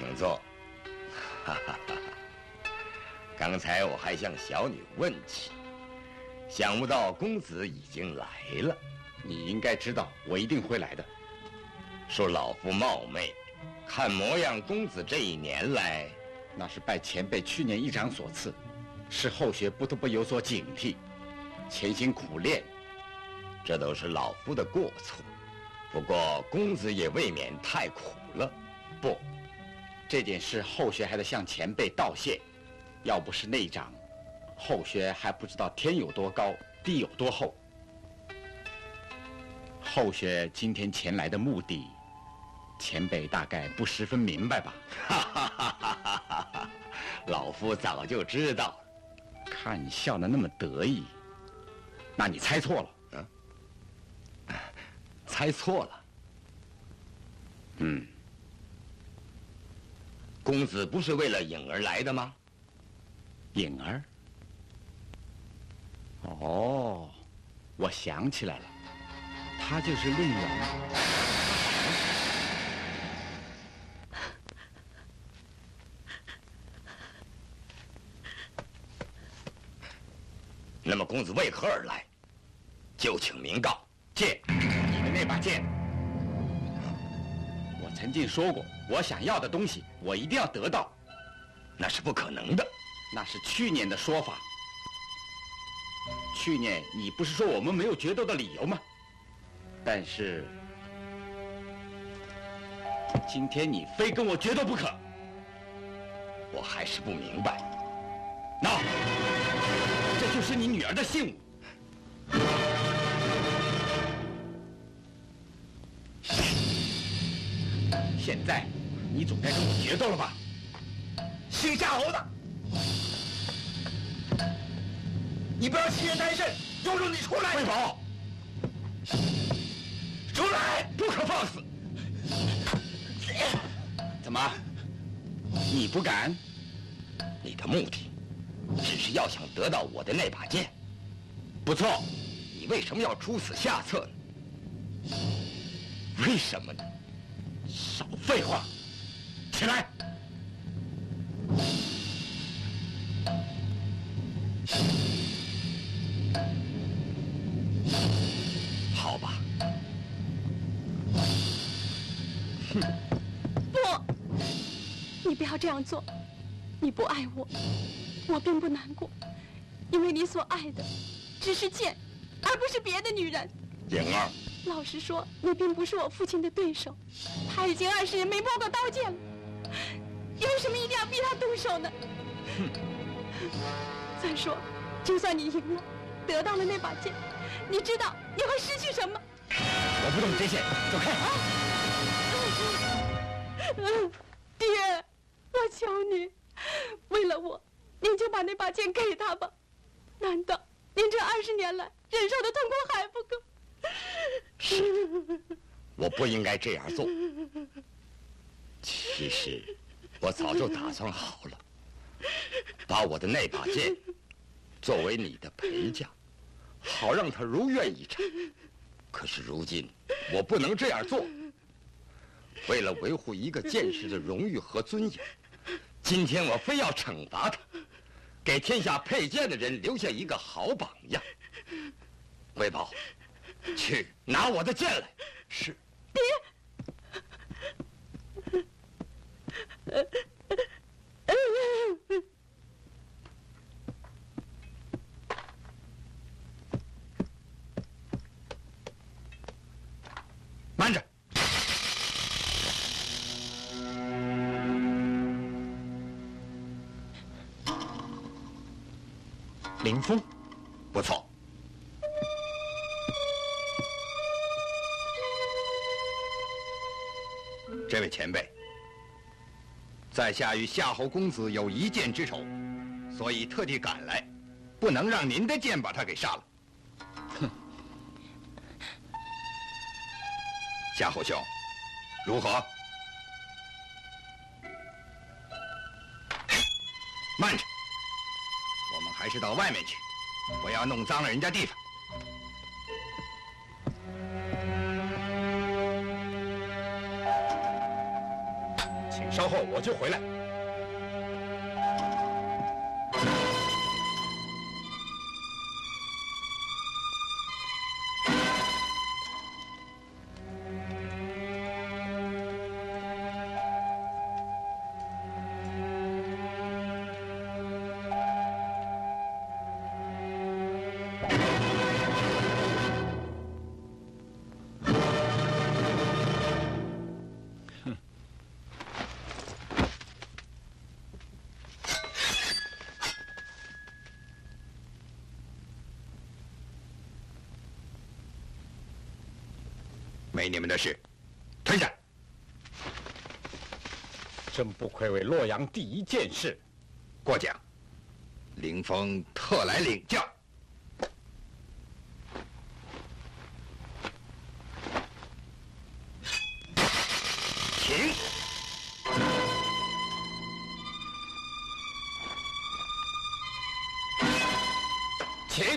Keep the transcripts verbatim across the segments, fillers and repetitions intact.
请坐。哈哈哈哈！刚才我还向小女问起，想不到公子已经来了。 你应该知道，我一定会来的。 恕老夫冒昧，看模样，公子这一年来， 那是拜前辈去年一掌所赐，是后学不得不有所警惕，潜心苦练。 这都是老夫的过错。不过公子也未免太苦了。 不，这件事后学还得向前辈道谢。要不是那一掌，后学还不知道天有多高，地有多厚。后学今天前来的目的，前辈大概不十分明白吧？ 哈哈哈哈哈哈！老夫早就知道了。 看你笑得那么得意，那你猜错了。 嗯。猜错了。 嗯。 公子不是为了颖儿来的吗？ 颖儿？哦，我想起来了，她就是令媛。 那么公子为何而来？就请明告。 剑，你的那把剑。我曾经说过，我想要的东西，我一定要得到。 那是不可能的。 那是去年的说法。去年你不是说我们没有决斗的理由吗？但是今天你非跟我决斗不可。 我还是不明白。 那这就是你女儿的信物。现在你总该跟我决斗了吧？ 姓夏侯的，你不要欺人太甚！有种你出来！ 魏宝， 出来！不可放肆！ 怎么？你不敢？ 你的目的只是要想得到我的那把剑。 不错， 你为什么要出此下策呢？为什么呢？ 少废话！起来！ 好吧。 哼！不，你不要这样做。你不爱我，我并不难过，因为你所爱的只是剑，而不是别的女人。 颖儿。 老实说，你并不是我父亲的对手，他已经二十年没摸过刀剑了，你为什么一定要逼他动手呢？ 哼！ 再说，就算你赢了，得到了那把剑，你知道你会失去什么？ 我不懂这些，走开！ 啊！爹，我求你，为了我，您就把那把剑给他吧。难道您这二十年来忍受的痛苦还不够？ 是，我不应该这样做。其实，我早就打算好了，把我的那把剑作为你的陪嫁，好让他如愿以偿。可是如今，我不能这样做。为了维护一个剑士的荣誉和尊严，今天我非要惩罚他，给天下佩剑的人留下一个好榜样。魏宝。去拿我的剑来。是。 爹。 慢着。林峰， 不错。这位前辈，在下与夏侯公子有一剑之仇，所以特地赶来，不能让您的剑把他给杀了。哼！夏侯兄，如何？慢着，我们还是到外面去，不要弄脏了人家地方。 请稍后我就回来。 没你们的事，退下。 真不愧为洛阳第一剑士。 过奖，凌风特来领教。请。请。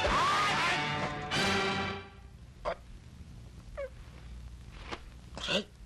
哎。